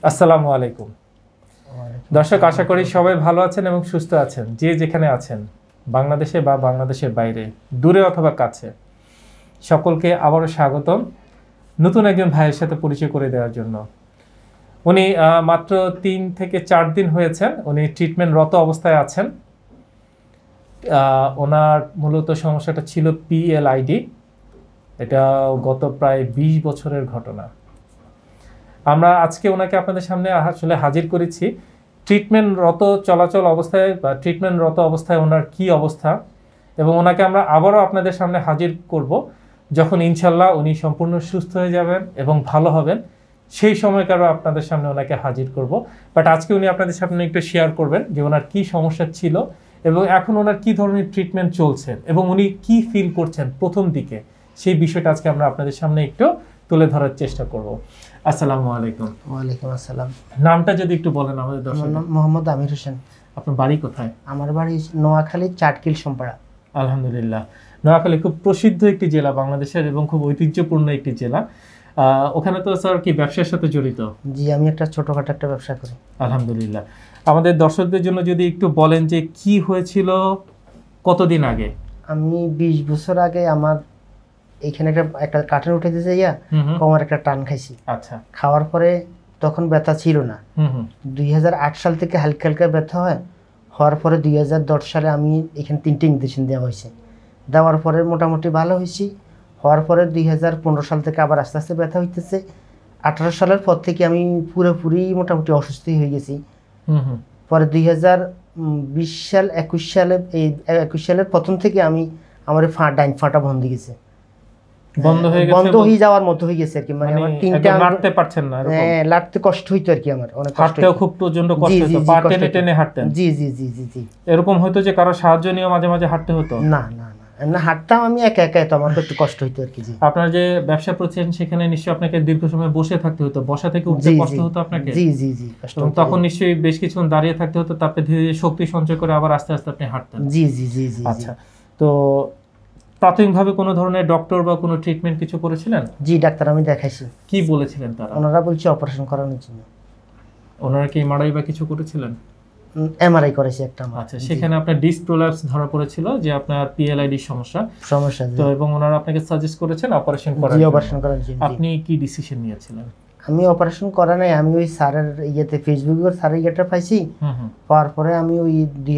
আসসালামু আলাইকুম দর্শক, আশা করি সবাই ভালো আছেন এবং সুস্থ আছেন। যে যেখানে আছেন, বাংলাদেশে বা বাংলাদেশের বাইরে, দূরে অথবা কাছে, সকলকে আবারও স্বাগতম নতুন একজন ভাইয়ের সাথে পরিচয় করে দেওয়ার জন্য। উনি মাত্র 3 থেকে 4 দিন হয়েছেন উনি ট্রিটমেন্টরত অবস্থায় আছেন। ওনার মূলত সমস্যাটা ছিল PLID। এটা গত প্রায় 20 বছরের ঘটনা। আমরা আজকে ওনাকে আপনাদের সামনে আসলে হাজির করেছি ট্রিটমেন্টরত চলাচল অবস্থায় বা ট্রিটমেন্টরত অবস্থায় ওনার কি অবস্থা, এবং ওনাকে আমরা আবারও আপনাদের সামনে হাজির করব যখন ইনশাল্লাহ উনি সম্পূর্ণ সুস্থ হয়ে যাবেন এবং ভালো হবেন। সেই সময়কারও আপনাদের সামনে ওনাকে হাজির করব। বাট আজকে উনি আপনাদের সামনে একটু শেয়ার করবেন যে ওনার কী সমস্যা ছিল এবং এখন ওনার কী ধরনের ট্রিটমেন্ট চলছে এবং উনি কি ফিল করছেন প্রথম দিকে, সেই বিষয়টা আজকে আমরা আপনাদের সামনে একটু তুলে ধরার চেষ্টা করব। আসসালামু আলাইকুম। ওয়ালাইকুম আসসালাম। নামটা যদি একটু বলেন আমাদের দর্শক। মোহাম্মদ আমির হোসেন। আপনার বাড়ি কোথায়? আমার বাড়ি নোয়াখালী, চাটকিল সোমপাড়া। আলহামদুলিল্লাহ। নোয়াখালী খুব প্রসিদ্ধ একটি জেলা বাংলাদেশের এবং খুব ঐতিহ্যপূর্ণ একটি জেলা। ওখানে তো স্যার কি ব্যবসার সাথে জড়িত? জি, আমি একটা ছোটখাটো একটা ব্যবসা করি। আলহামদুলিল্লাহ। আমাদের দর্শকদের জন্য যদি একটু বলেন যে কি হয়েছিল কতদিন আগে? আমি 20 বছর আগে আমার এখানে একটা কাঠের উঠে দিয়েছে কোমর একটা টান খাইছি। আচ্ছা। খাওয়ার পরে তখন ব্যথা ছিল না। 2008 সাল থেকে হালকা হালকা ব্যথা হওয়ার পরে 2010 সালে আমি এখানে 3টে ইঞ্জেকশন দেওয়া হয়েছে। দেওয়ার পরে মোটামুটি ভালো হয়েছি। হওয়ার পরে 2015 সাল থেকে আবার আস্তে আস্তে ব্যথা হইতেছে। 18 সালের পর থেকে আমি পুরোপুরি মোটামুটি অসুস্থ হয়ে গেছি। পরে 2020 সাল 21 সালের প্রথম থেকে আমার ডাইন ফাটা বন্ধ গেছে, বন্ধ হয়ে যাওয়ার মতো হয়ে গেছে আর কি। মানে আমার 3টা হাঁটতে পারছেন না? হ্যাঁ, লাটতে কষ্ট হইতো আর কি, আমার অনেক কষ্ট হাঁটতেও খুব প্রচন্ড কষ্ট হতো, পা টেনে টেনে হাঁটতেন? জি জি জি জি জি। এরকম হয়তো যে কারো সাহায্য নিয়ে মাঝে মাঝে হাঁটতে হতো? না না না, হাঁটতাম আমি একা একা, তো আমার একটু কষ্ট হইতো আর কি। জি। আপনার যে ব্যবসা করছেন সেখানে নিশ্চয়ই আপনাকে দীর্ঘ সময় বসে থাকতে হতো, বসা থেকে উঠতে কষ্ট হতো আপনাকে? জি জি জি, কষ্ট হতো। তখন নিশ্চয়ই বেশ কিছুক্ষণ দাঁড়িয়ে থাকতে হতো, তারপরে ধীরে ধীরে শক্তি সঞ্চয় করে আবার আস্তে আস্তে আপনি হাঁটতেন? জি জি জি জি। আচ্ছা, তো প্রাথমিকভাবে কোনো ধরনের ডক্টর বা কোনো ট্রিটমেন্ট কিছু করেছিলেন? জি, ডাক্তার আমি দেখাইছি। কি বলেছিলেন তারা? ওনারা বলছে অপারেশন করানোর জন্য। ওনারা কি এমআরআই বা কিছু করেছিলেন? এমআরআই করেছে একটা। আচ্ছা, সেখানে আপনার ডিস্ক প্রোল্যাপস ধরা পড়েছিল যে আপনার PLID সমস্যা। তো এবং ওনারা আপনাকে সাজেস্ট করেছেন অপারেশন করার জন্য। অপারেশন করার জন্য আপনি কি ডিসিশন নিয়েছিলেন? আমি অপারেশন করা নাই, আমি ওই স্যারের ফেসবুকে স্যারের ইয়েটা পাইছি। পাওয়ার পরে আমি ওই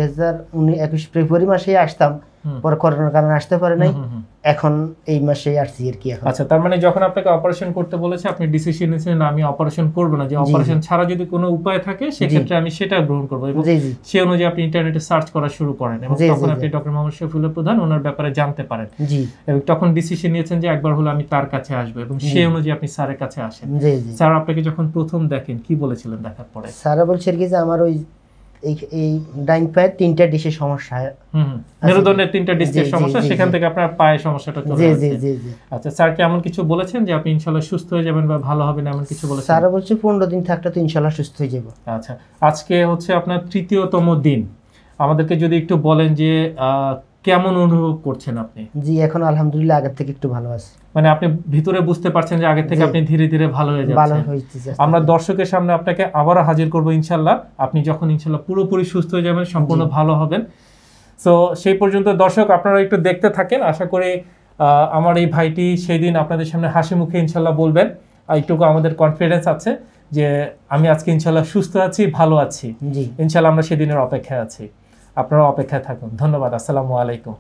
2021 ফেব্রুয়ারি মাসেই আসতাম, পরে করোনার কারণে আসতে পারে নাই, এখন এই মাসেই আসছি আর কি। এখন আচ্ছা, তার মানে যখন আপনাকে অপারেশন করতে বলেছে আপনি ডিসিশন নিয়েছেন না আমি অপারেশন করব না, যে অপারেশন ছাড়া যদি কোনো উপায় থাকে সেক্ষেত্রে আমি সেটা গ্রহণ করব, এবং সেই অনুযায়ী আপনি ইন্টারনেটে সার্চ করা শুরু করেন এবং তখন আপনি ডক্টর মোহাম্মদ শফিউল্লাহ প্রধান ওনার ব্যাপারে জানতে পারেন। জি। এবং তখন ডিসিশন নিয়েছেন যে একবার হলো আমি তার কাছে আসবো, এবং সেই অনুযায়ী আপনি স্যারের কাছে আসেন। স্যার আপনাকে যখন প্রথম দেখেন কি বলেছিলেন দেখার পরে? স্যার বলছে কি যে আমার ওই এই ডাইন পায়ে 3টা ডিস্কের সমস্যা, মেরুদণ্ডের 3টা ডিস্কের সমস্যা, সেখান থেকে আপনার পায়ে সমস্যাটা চলে আসছে। জি জি জি। আচ্ছা, স্যার কি এমন কিছু বলেছেন যে আপনি ইনশাআল্লাহ সুস্থ হয়ে যাবেন বা ভালো হবেন, এমন কিছু বলেছেন? স্যার বলছে 15 দিন থাকলে তো ইনশাআল্লাহ সুস্থ হয়ে যাব। আচ্ছা, আজকে হচ্ছে আপনার 3য়তম দিন। আমাদেরকে যদি একটু বলেন যে কেমন অনুভব করছেন আপনি? জি, এখন আলহামদুলিল্লাহ আগের থেকে একটু ভালো আছি। মানে আপনি ভিতরে বুঝতে পারছেন যে আগে থেকে আপনি ধীরে ধীরে ভালো হয়ে যাচ্ছেন। আমরা দর্শকের সামনে আপনাকে আবারও হাজির করব ইনশাআল্লাহ, আপনি যখন ইনশাআল্লাহ পুরোপুরি সুস্থ হয়ে যাবেন, সম্পূর্ণ ভালো হবেন। সো সেই পর্যন্ত দর্শক আপনারা একটু দেখতে থাকেন। আশা করি আমার এই ভাইটি সেই দিন আপনাদের সামনে হাসি মুখে ইনশাআল্লাহ বলবেন, এইটুকু আমাদের কনফিডেন্স আছে যে আমি আজকে ইনশাআল্লাহ সুস্থ আছি, ভালো আছি। ইনশাআল্লাহ আমরা সেদিনের অপেক্ষায় আছি, আপনারা অপেক্ষায় থাকুন। ধন্যবাদ। আসসালামু আলাইকুম।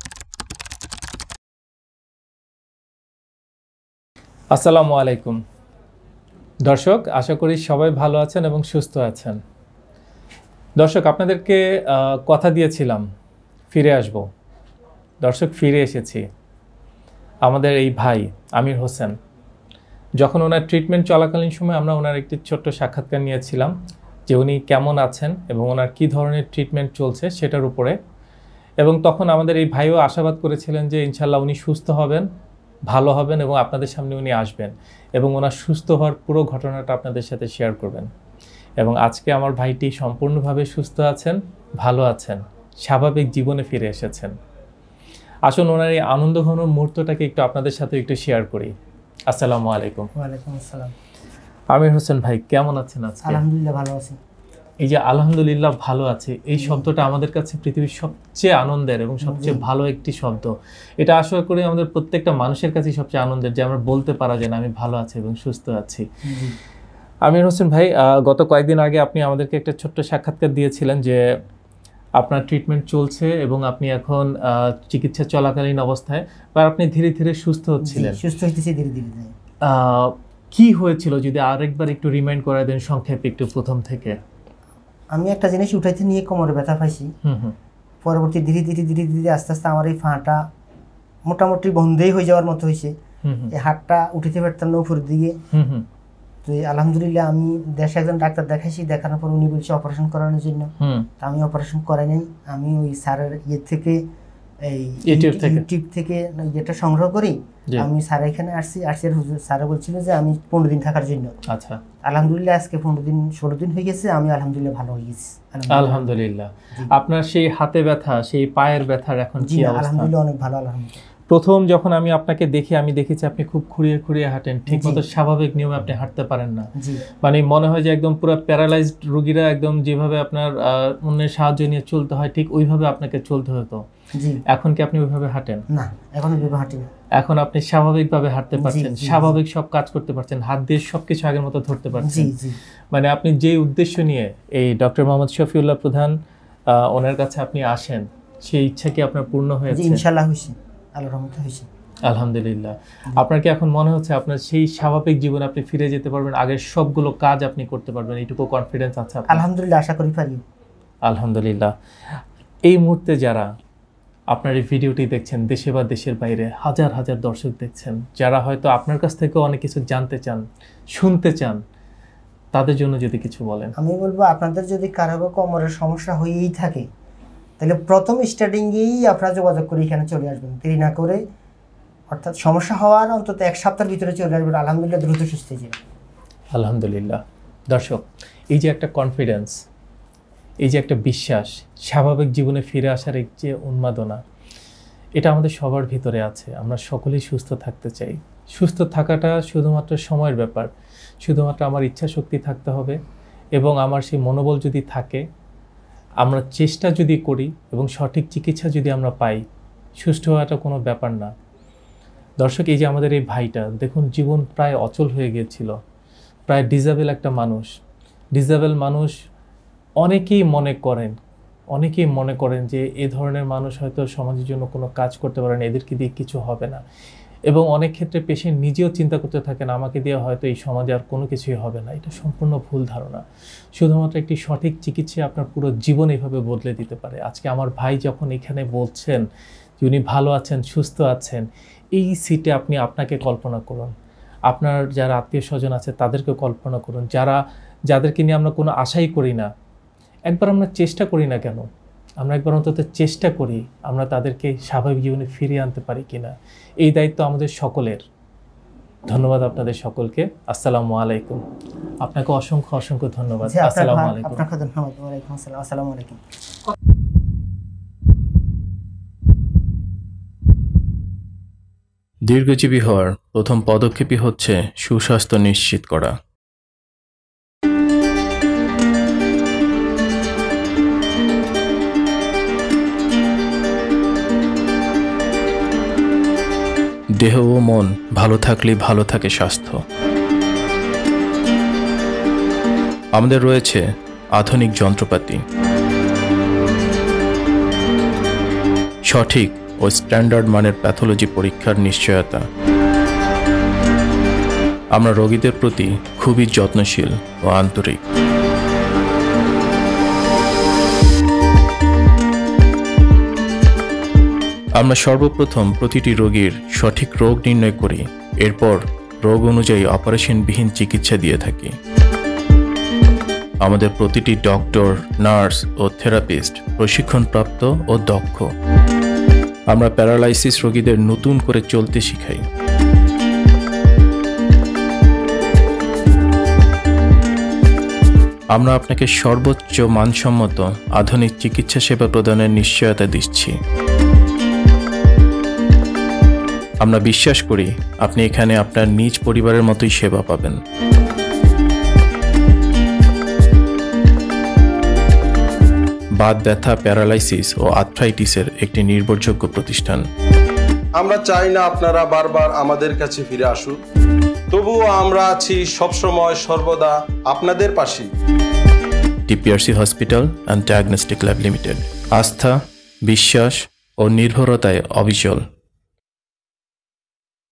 আসসালামু আলাইকুম দর্শক, আশা করি সবাই ভালো আছেন এবং সুস্থ আছেন। দর্শক, আপনাদেরকে কথা দিয়েছিলাম ফিরে আসব। দর্শক, ফিরে এসেছি। আমাদের এই ভাই আমির হোসেন, যখন ওনার ট্রিটমেন্ট চলাকালীন সময় আমরা ওনার একটি ছোট্ট সাক্ষাৎকার নিয়েছিলাম যে উনি কেমন আছেন এবং ওনার কী ধরনের ট্রিটমেন্ট চলছে সেটার উপরে, এবং তখন আমাদের এই ভাইও আশাবাদ করেছিলেন যে ইনশাআল্লাহ উনি সুস্থ হবেন, ভালো হবেন এবং আপনাদের সামনে উনি আসবেন এবং ওনার সুস্থ হওয়ার পুরো ঘটনাটা আপনাদের সাথে শেয়ার করবেন। এবং আজকে আমার ভাইটি সম্পূর্ণভাবে সুস্থ আছেন, ভালো আছেন, স্বাভাবিক জীবনে ফিরে এসেছেন। আসুন ওনার এই আনন্দঘন মুহূর্তটাকে একটু আপনাদের সাথে একটু শেয়ার করি। আসসালামু আলাইকুম। ওয়ালাইকুম আসসালাম। আমির হোসেন ভাই কেমন আছেন আজকে? আলহামদুলিল্লাহ ভালো আছি। এই যে আলহামদুলিল্লাহ ভালো আছে, এই শব্দটা আমাদের কাছে পৃথিবীর সবচেয়ে আনন্দের এবং সবচেয়ে ভালো একটি শব্দ। এটা আশা করি আমাদের প্রত্যেকটা মানুষের কাছেই সবচেয়ে আনন্দের, যে আমরা বলতে পারা যায় না আমি ভালো আছি এবং সুস্থ আছি। আমির হোসেন ভাই, গত কয়েকদিন আগে আপনি আমাদেরকে একটা ছোট্ট সাক্ষাৎকার দিয়েছিলেন যে আপনার ট্রিটমেন্ট চলছে এবং আপনি এখন চিকিৎসা চলাকালীন অবস্থায় বা আপনি ধীরে ধীরে সুস্থ হচ্ছিলেন। সুস্থ হইতেছি ধীরে ধীরে। কি হয়েছিল যদি আরেকবার একটু রিমাইন্ড করে দেন সংক্ষেপে একটু প্রথম থেকে? আমি একটা জিনিস উঠাইতে নিয়ে কোমরে ব্যথা পাইছি, পরবর্তী ধীরে ধীরে ধীরে ধীরে আস্তে আস্তে আমার এই ফাঁটা মোটামুটি বন্ধই হয়ে যাওয়ার মতো হয়েছে। এই হাতটা উঠিতে পারতাম না উপর দিকে। তো আলহামদুলিল্লাহ আমি দেশে একজন ডাক্তার দেখাইছি, দেখানোর পর উনি বলছে অপারেশন করানোর জন্য। তা আমি অপারেশন করাই নাই, আমি ওই স্যারের থেকে এই ইউটিউব থেকে যেটা সংগ্রহ করি আমি স্যার এখানে আসছি হুজুর স্যার বলছিল যে আমি 15 দিন থাকার জন্য। আচ্ছা, আলহামদুলিল্লাহ আজকে 16 দিন হয়ে গেছে, আমি আলহামদুলিল্লাহ ভালো হয়ে গেছি। আলহামদুলিল্লাহ। আপনার সেই হাতে ব্যথা, সেই পায়ের ব্যথার এখন কি অবস্থা? আলহামদুলিল্লাহ অনেক ভালো আলহামদুলিল্লাহ। প্রথম যখন আমি আপনাকে দেখি, আমি দেখেছি আপনি খুব খুঁড়িয়ে খুঁড়িয়ে হাঁটেন, ঠিকমতো স্বাভাবিক নিয়মে আপনি হাঁটতে পারেন না। মানে মনে হয় যে একদম পুরো প্যারালাইজড রোগীরা একদম যেভাবে আপনার অন্যের সাহায্য নিয়ে চলতে হয় ঠিক ওইভাবে আপনাকে চলতে হতো। এখন কি আপনি ওইভাবে হাঁটেন? না, এখন ওইভাবে হাঁটি না। এখন আপনি স্বাভাবিকভাবে হাঁটতে পারছেন, স্বাভাবিক সব কাজ করতে পারছেন, হাত দিয়ে সবকিছু আগের মতো ধরতে পারছেন। মানে আপনি যে উদ্দেশ্য নিয়ে এই ডক্টর মোহাম্মদ শফিউল্লাহ প্রধান ওনার কাছে আপনি আসেন, সেই ইচ্ছা কি আপনার পূর্ণ হয়েছে? ইনশাআল্লাহ হয়েছে, আল্লাহর রহমতে হয়েছে। আলহামদুলিল্লাহ। আপনার কি এখন মনে হচ্ছে আপনার সেই স্বাভাবিক জীবনে আপনি ফিরে যেতে পারবেন, আগের সবগুলো কাজ আপনি করতে পারবেন, এইটুকু কনফিডেন্স আছে? আলহামদুলিল্লাহ, আশা করি পারি। আলহামদুলিল্লাহ। এই মুহূর্তে যারা আপনার এই ভিডিওটি দেখছেন, দেশে বা দেশের বাইরে হাজার হাজার দর্শক দেখছেন, যারা হয়তো আপনার কাছ থেকে অনেক কিছু জানতে চান, শুনতে চান, তাদের জন্য যদি কিছু বলেন। আমি বলবো আপনাদের যদি কারো কোমরের সমস্যা হয়েই থাকে তাহলে প্রথম স্টার্টিংয়েই আপনারা যোগাযোগ করে এখানে চলে আসবেন, দেরি না করে। অর্থাৎ সমস্যা হওয়ার অন্তত 1 সপ্তাহের ভিতরে চলে আসবেন, আলহামদুলিল্লাহ দ্রুত সুস্থ হয়ে যাবেন। আলহামদুলিল্লাহ। দর্শক, এই যে একটা কনফিডেন্স, এই যে একটা বিশ্বাস, স্বাভাবিক জীবনে ফিরে আসার এক যে উন্মাদনা, এটা আমাদের সবার ভিতরে আছে। আমরা সকলেই সুস্থ থাকতে চাই। সুস্থ থাকাটা শুধুমাত্র সময়ের ব্যাপার, শুধুমাত্র আমার ইচ্ছা শক্তি থাকতে হবে এবং আমার সেই মনোবল যদি থাকে, আমরা চেষ্টা যদি করি এবং সঠিক চিকিৎসা যদি আমরা পাই, সুস্থ হওয়াটা কোনো ব্যাপার না। দর্শক, এই যে আমাদের এই ভাইটা দেখুন, জীবন প্রায় অচল হয়ে গিয়েছিল, প্রায় ডিসেবল একটা মানুষ। ডিসেবল মানুষ অনেকেই মনে করেন যে এ ধরনের মানুষ হয়তো সমাজের জন্য কোনো কাজ করতে পারে না, এদেরকে দিয়ে কিছু হবে না। এবং অনেক ক্ষেত্রে পেশেন্ট নিজেও চিন্তা করতে থাকেন আমাকে দিয়ে হয়তো এই সমাজে আর কোনো কিছুই হবে না। এটা সম্পূর্ণ ভুল ধারণা। শুধুমাত্র একটি সঠিক চিকিৎসা আপনার পুরো জীবন এইভাবে বদলে দিতে পারে। আজকে আমার ভাই যখন এখানে বলছেন যে উনি ভালো আছেন, সুস্থ আছেন, এই সিটে আপনি আপনাকে কল্পনা করুন, আপনার যারা আত্মীয় স্বজন আছে তাদেরকে কল্পনা করুন, যাদেরকে নিয়ে আমরা কোনো আশাই করি না। একবার আমরা চেষ্টা করি না কেন? আমরা একবার অন্তত চেষ্টা করি আমরা তাদেরকে স্বাভাবিক জীবনে ফিরিয়ে আনতে পারি কিনা। এই দায়িত্ব আমাদের সকলের। ধন্যবাদ আপনাদের সকলকে। আসসালামু আলাইকুম। আপনাকে অসংখ্য অসংখ্য ধন্যবাদ। আসসালামু আলাইকুম। আপনাকে ধন্যবাদ। ওয়ালাইকুম আসসালাম। আসসালামু আলাইকুম। দীর্ঘজীবী হওয়ার প্রথম পদক্ষেপই হচ্ছে সুস্বাস্থ্য নিশ্চিত করা। দেহ ও মন ভালো থাকলেই ভালো থাকে স্বাস্থ্য। আমাদের রয়েছে আধুনিক যন্ত্রপাতি, সঠিক ও স্ট্যান্ডার্ড মানের প্যাথোলজি পরীক্ষার নিশ্চয়তা। আমরা রোগীদের প্রতি খুবই যত্নশীল ও আন্তরিক। আমরা সর্বপ্রথম প্রতিটি রোগীর সঠিক রোগ নির্ণয় করি, এরপর রোগ অনুযায়ী অপারেশনবিহীন চিকিৎসা দিয়ে থাকি। আমাদের প্রতিটি ডক্টর, নার্স ও থেরাপিস্ট প্রশিক্ষণপ্রাপ্ত ও দক্ষ। আমরা প্যারালাইসিস রোগীদের নতুন করে চলতে শিখাই। আমরা আপনাকে সর্বোচ্চ মানসম্মত আধুনিক চিকিৎসা সেবা প্রদানের নিশ্চয়তা দিচ্ছি। আমরা বিশ্বাস করি আপনি এখানে আপনার নিজ পরিবারের মতোই সেবা পাবেন। বাত ব্যথা, প্যারালাইসিস ও আর্থ্রাইটিসের একটি নির্ভরযোগ্য প্রতিষ্ঠান। আমরা চাই না আপনারা বারবার আমাদের কাছে ফিরে আসুন, তবুও আমরা আছি সবসময় সর্বদা আপনাদের পাশে। TPRC hospital and diagnostic lab limited, আস্থা, বিশ্বাস ও নির্ভরতায় অবিচল।